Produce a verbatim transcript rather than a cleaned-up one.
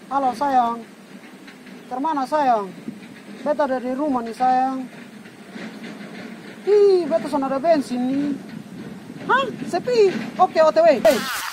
Halo sayang, kemana sayang? Beta ada di rumah nih sayang. Ih, beta sana ada bensin nih. Hah? Sepi? Oke, O T W. Hey.